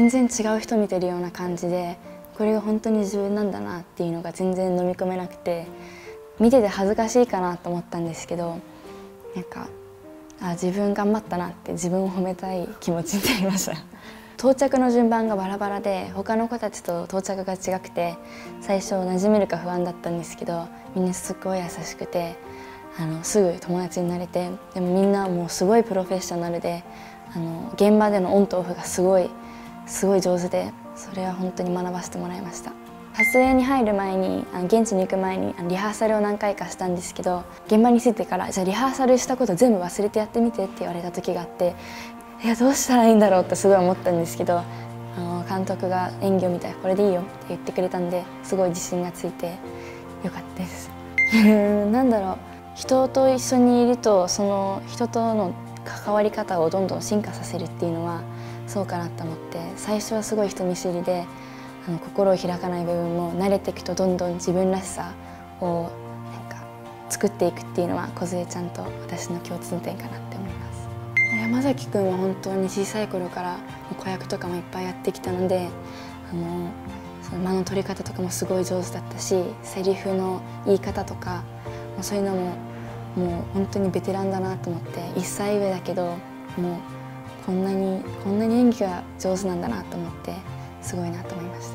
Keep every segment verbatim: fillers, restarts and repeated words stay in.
全然違う人見てるような感じで、これが本当に自分なんだなっていうのが全然飲み込めなくて、見てて恥ずかしいかなと思ったんですけど、なんかあ自分頑張ったなって自分を褒めたい気持ちになりました。到着の順番がバラバラで他の子たちと到着が違くて、最初馴染めるか不安だったんですけど、みんなすっごい優しくて、あのすぐ友達になれて、でもみんなもうすごいプロフェッショナルで、あの現場でのオンとオフがすごいすごい上手で、それは本当に学ばせてもらいました。撮影に入る前に、あの現地に行く前にあのリハーサルを何回かしたんですけど、現場に着いてからじゃあリハーサルしたこと全部忘れてやってみてって言われた時があって、いやどうしたらいいんだろうってすごい思ったんですけど、あの監督が演技を見たらこれでいいよって言ってくれたんで、すごい自信がついてよかったです。なんだろう、人と一緒にいるとその人との関わり方をどんどん進化させるっていうのはそうかなと思って、最初はすごい人見知りであの心を開かない部分も慣れていくとどんどん自分らしさをなんか作っていくっていうのは梢ちゃんと私の共通点かなって思います。山崎くんは本当に小さい頃から子役とかもいっぱいやってきたので、あのその間の取り方とかもすごい上手だったし、セリフの言い方とかもうそういうのももう本当にベテランだなと思って、いっさい上だけどもうこんなにこんなに演技が上手なんだなと思ってすごいなと思いました。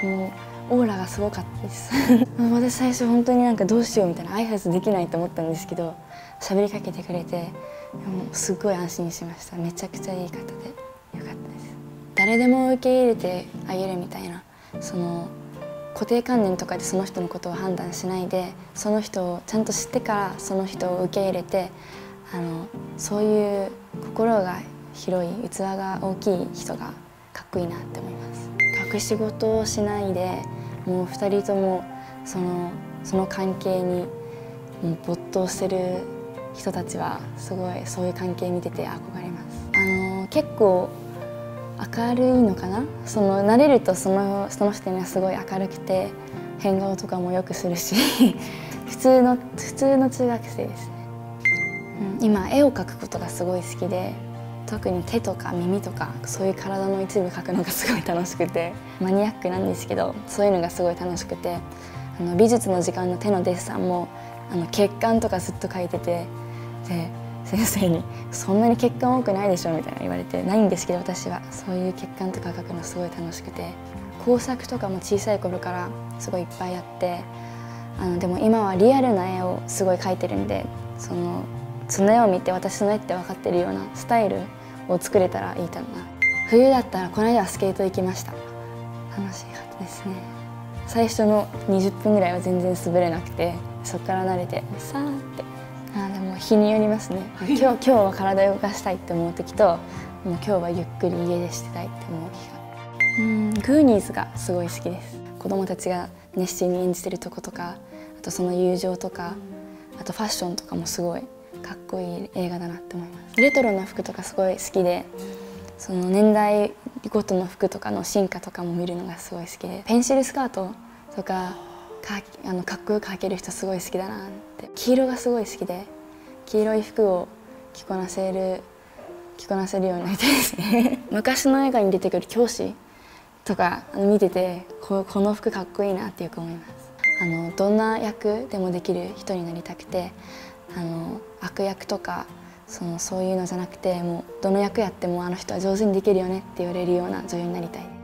もうオーラがすごかったです私最初本当になんかどうしようみたいな、挨拶できないと思ったんですけど、喋りかけてくれて、もうすっごい安心しました。めちゃくちゃいい方でよかったです。誰でも受け入れてあげるみたいな、その固定観念とかでその人のことを判断しないで、その人をちゃんと知ってからその人を受け入れて、あのそういう心が広い器が大きい人がかっこいいなって思います。隠し事をしないで、もうふたりともそのその関係にもう没頭してる人たちはすごいそういう関係見てて憧れます。あの結構明るいのかな、その慣れるとそのその人にはすごい明るくて変顔とかもよくするし普通の普通の中学生ですね、うん、今絵を描くことがすごい好きで、特に手とか耳とかそういう体の一部描くのがすごい楽しくて、マニアックなんですけどそういうのがすごい楽しくて、あの美術の時間の手のデッサンもあの血管とかずっと描いてて、で先生に「そんなに血管多くないでしょ」みたいな言われて、ないんですけど私はそういう血管とか描くのすごい楽しくて、工作とかも小さい頃からすごいいっぱいやって、あのでも今はリアルな絵をすごい描いてるんで、そのその絵を見て私の絵って分かってるようなスタイルを作れたらいいかな。冬だったらこの間はスケート行きました。楽しかったですね。最初のにじゅっぷんぐらいは全然滑れなくて、そこから慣れてさーって。あでも日によりますね。今日今日は体を動かしたいって思う時と、もう今日はゆっくり家でしてたいって思う日が。うんグーニーズがすごい好きです。子供たちが熱心に演じてるとことか、あとその友情とか、あとファッションとかもすごいかっこいい映画だなって思います。レトロな服とかすごい好きで、その年代ごとの服とかの進化とかも見るのがすごい好きで、ペンシルスカートとかかあのかっこよく履ける人すごい好きだなって。黄色がすごい好きで、黄色い服を着こなせる着こなせるようになりたいですね昔の映画に出てくる教師とか見てて、ここの服かっこいいなってよく思います。あのどんな役でもできる人になりたくて、あの悪役とかそのそういうのじゃなくて、もうどの役やってもあの人は上手にできるよねって言われるような女優になりたいです。